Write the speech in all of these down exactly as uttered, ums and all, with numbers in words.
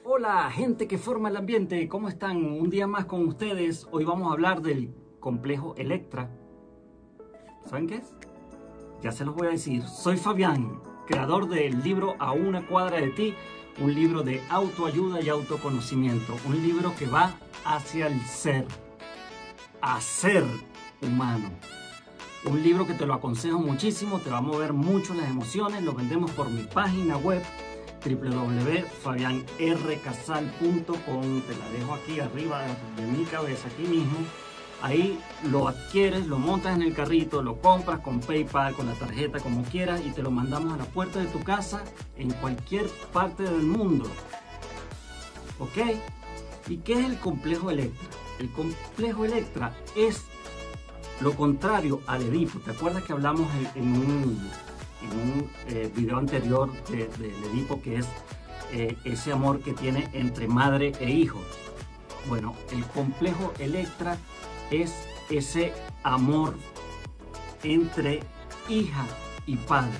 Hola, gente que forma el ambiente, ¿cómo están? Un día más con ustedes. Hoy vamos a hablar del complejo Electra. ¿Saben qué es? Ya se los voy a decir. Soy Fabián, creador del libro A una cuadra de ti, un libro de autoayuda y autoconocimiento, un libro que va hacia el ser, a ser humano. Un libro que te lo aconsejo muchísimo, te va a mover mucho las emociones. Lo vendemos por mi página web w w w punto fabian r casal punto com. Te la dejo aquí arriba de mi cabeza, aquí mismo. Ahí lo adquieres, lo montas en el carrito, lo compras con PayPal, con la tarjeta, como quieras, y te lo mandamos a la puerta de tu casa en cualquier parte del mundo. ¿Ok? ¿Y qué es el complejo Electra? El complejo Electra es lo contrario al Edipo. ¿Te acuerdas que hablamos en, en un, en un eh, video anterior del de, de Edipo, que es eh, ese amor que tiene entre madre e hijo? Bueno, el complejo Electra es ese amor entre hija y padre,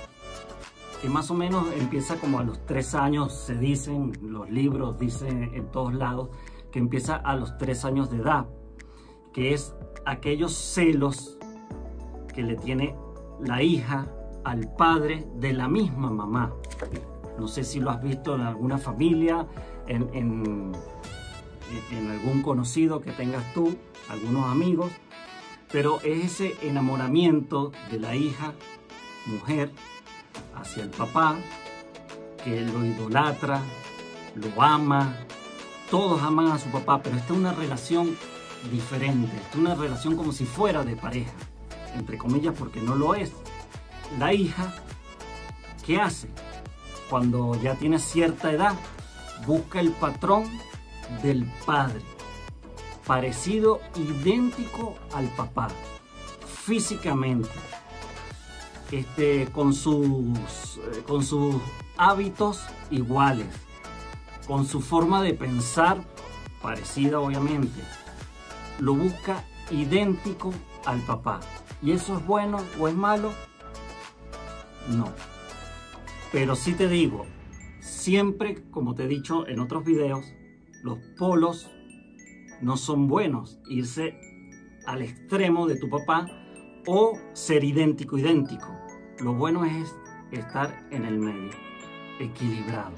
que más o menos empieza como a los tres años, se dicen, los libros dicen en todos lados, que empieza a los tres años de edad, que es aquellos celos que le tiene la hija al padre de la misma mamá. No sé si lo has visto en alguna familia, en, en, en algún conocido que tengas tú, algunos amigos, pero es ese enamoramiento de la hija, mujer, hacia el papá, que lo idolatra, lo ama, todos aman a su papá, pero esta es una relación diferente, esta es una relación como si fuera de pareja, entre comillas, porque no lo es. La hija, ¿qué hace? Cuando ya tiene cierta edad, busca el patrón del padre, parecido, idéntico al papá, físicamente, este, con, sus, con sus hábitos iguales, con su forma de pensar parecida, obviamente. Lo busca idéntico al papá. ¿Y eso es bueno o es malo? No. Pero sí te digo, siempre, como te he dicho en otros videos, los polos no son buenos. Irse al extremo de tu papá o ser idéntico, idéntico. Lo bueno es estar en el medio, equilibrado.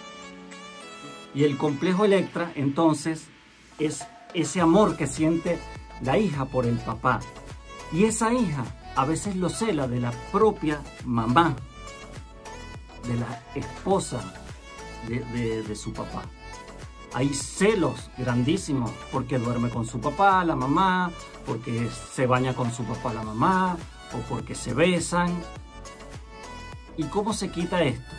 Y el complejo Electra, entonces, es ese amor que siente la hija por el papá. Y esa hija a veces lo cela de la propia mamá, de la esposa de, de, de su papá. Hay celos grandísimos porque duerme con su papá, la mamá, porque se baña con su papá, la mamá, o porque se besan. ¿Y cómo se quita esto?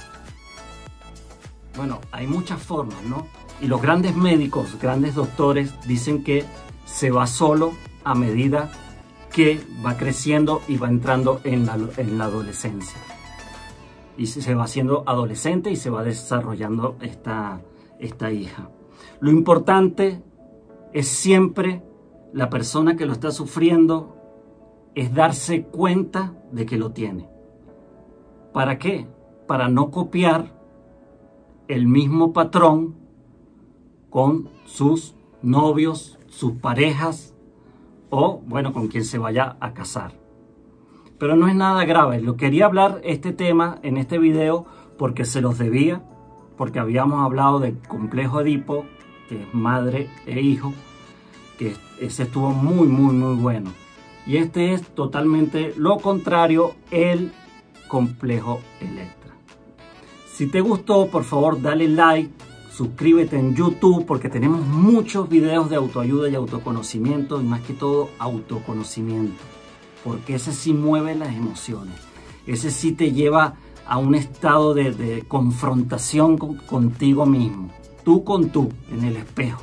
Bueno, hay muchas formas, ¿no? Y los grandes médicos, grandes doctores, dicen que se va solo a medida que va creciendo y va entrando en la, en la adolescencia. Y se va haciendo adolescente y se va desarrollando esta, esta hija. Lo importante es siempre, la persona que lo está sufriendo, es darse cuenta de que lo tiene. ¿Para qué? Para no copiar el mismo patrón con sus novios, sus parejas o, bueno, con quien se vaya a casar. Pero no es nada grave. Lo quería hablar este tema en este video porque se los debía, porque habíamos hablado del complejo Edipo, que es madre e hijo, que ese estuvo muy, muy, muy bueno. Y este es totalmente lo contrario, el complejo Electra. Si te gustó, por favor, dale like. Suscríbete en YouTube porque tenemos muchos videos de autoayuda y autoconocimiento, y más que todo autoconocimiento, porque ese sí mueve las emociones, ese sí te lleva a un estado de, de confrontación con, contigo mismo, tú con tú, en el espejo.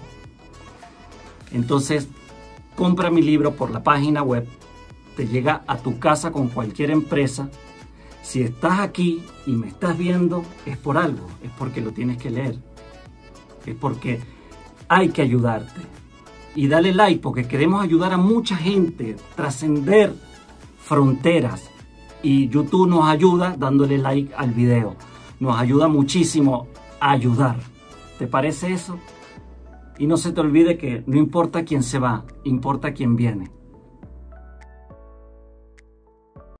Entonces, compra mi libro por la página web, te llega a tu casa con cualquier empresa. Si estás aquí y me estás viendo, es por algo, es porque lo tienes que leer. Es porque hay que ayudarte. Y dale like porque queremos ayudar a mucha gente, trascender fronteras. Y YouTube nos ayuda dándole like al video. Nos ayuda muchísimo a ayudar. ¿Te parece eso? Y no se te olvide que no importa quién se va, importa quién viene.